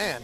man.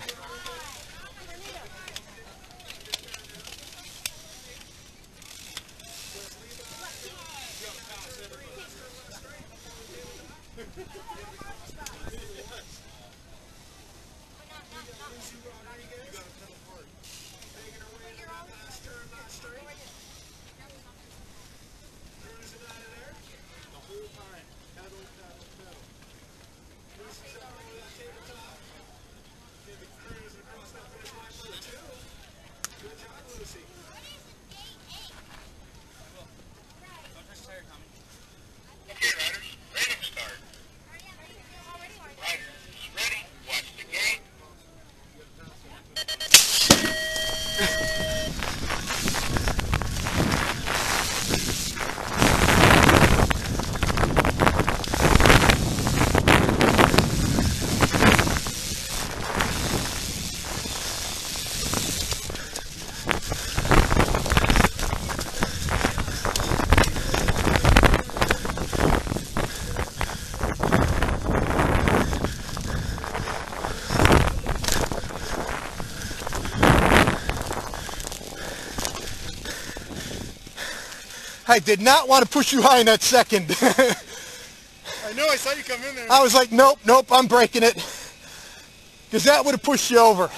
I did not want to push you high in that second. I know, I saw you come in there. I was like, nope, I'm breaking it. Because that would have pushed you over.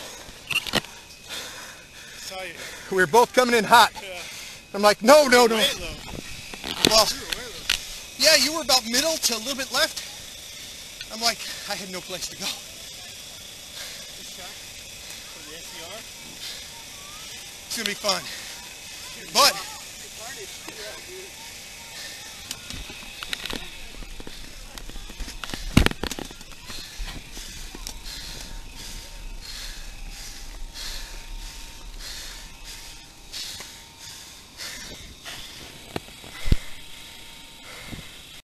Saw you. We were both coming in hot. Yeah. I'm like, no. Way low. Well, yeah, you were about middle to a little bit left. I'm like, I had no place to go. This shot for the SCR. It's going to be fun. But